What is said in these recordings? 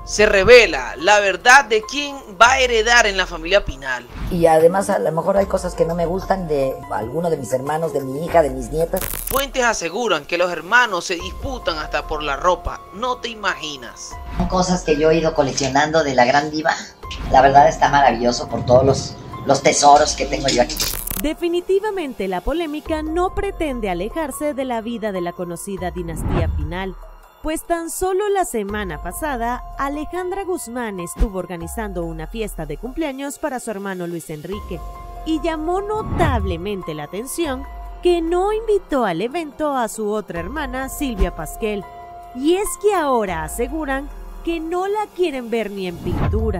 Se revela la verdad de quién va a heredar en la familia Pinal. Y además a lo mejor hay cosas que no me gustan de alguno de mis hermanos, de mi hija, de mis nietas. Fuentes aseguran que los hermanos se disputan hasta por la ropa, no te imaginas. Son cosas que yo he ido coleccionando de la gran diva. La verdad está maravilloso por todos los tesoros que tengo yo aquí. Definitivamente la polémica no pretende alejarse de la vida de la conocida dinastía Pinal, pues tan solo la semana pasada Alejandra Guzmán estuvo organizando una fiesta de cumpleaños para su hermano Luis Enrique y llamó notablemente la atención que no invitó al evento a su otra hermana Silvia Pasquel, y es que ahora aseguran que no la quieren ver ni en pintura.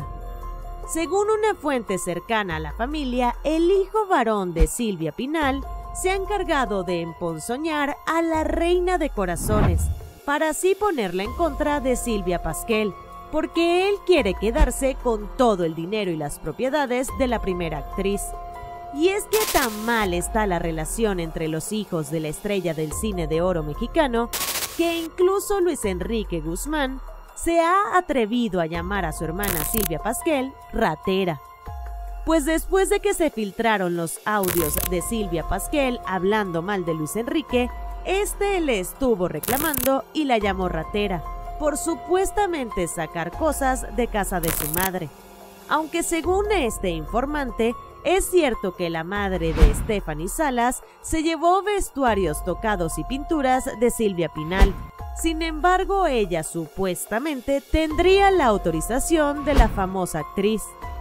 Según una fuente cercana a la familia, el hijo varón de Silvia Pinal se ha encargado de emponzoñar a la reina de corazones, para así ponerla en contra de Silvia Pasquel, porque él quiere quedarse con todo el dinero y las propiedades de la primera actriz. Y es que tan mal está la relación entre los hijos de la estrella del cine de oro mexicano, que incluso Luis Enrique Guzmán se ha atrevido a llamar a su hermana Silvia Pasquel ratera. Pues después de que se filtraron los audios de Silvia Pasquel hablando mal de Luis Enrique, este le estuvo reclamando y la llamó ratera por supuestamente sacar cosas de casa de su madre. Aunque según este informante, es cierto que la madre de Stephanie Salas se llevó vestuarios tocados y pinturas de Silvia Pinal. Sin embargo, ella supuestamente tendría la autorización de la famosa actriz.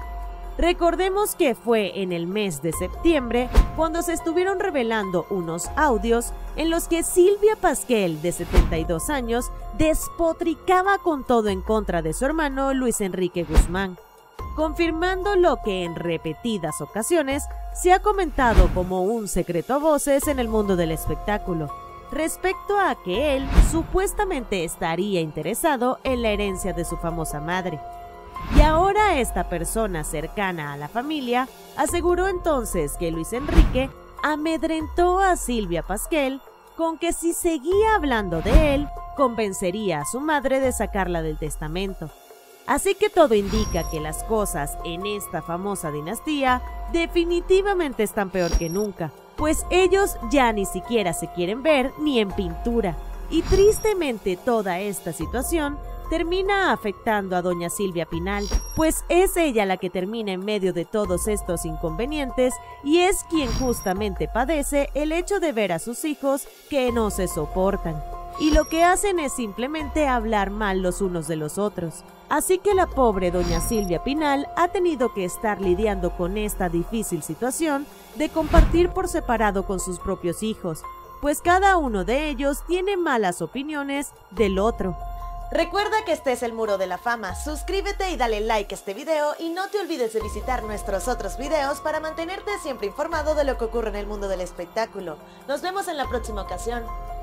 Recordemos que fue en el mes de septiembre cuando se estuvieron revelando unos audios en los que Silvia Pasquel, de 72 años, despotricaba con todo en contra de su hermano Luis Enrique Guzmán, confirmando lo que en repetidas ocasiones se ha comentado como un secreto a voces en el mundo del espectáculo, respecto a que él supuestamente estaría interesado en la herencia de su famosa madre. Y ahora esta persona cercana a la familia aseguró entonces que Luis Enrique amedrentó a Silvia Pasquel con que si seguía hablando de él, convencería a su madre de sacarla del testamento. Así que todo indica que las cosas en esta famosa dinastía definitivamente están peor que nunca, pues ellos ya ni siquiera se quieren ver ni en pintura. Y tristemente toda esta situación termina afectando a doña Silvia Pinal, pues es ella la que termina en medio de todos estos inconvenientes y es quien justamente padece el hecho de ver a sus hijos que no se soportan. Y lo que hacen es simplemente hablar mal los unos de los otros. Así que la pobre doña Silvia Pinal ha tenido que estar lidiando con esta difícil situación de compartir por separado con sus propios hijos, pues cada uno de ellos tiene malas opiniones del otro. Recuerda que este es el Muro de la Fama, suscríbete y dale like a este video y no te olvides de visitar nuestros otros videos para mantenerte siempre informado de lo que ocurre en el mundo del espectáculo. Nos vemos en la próxima ocasión.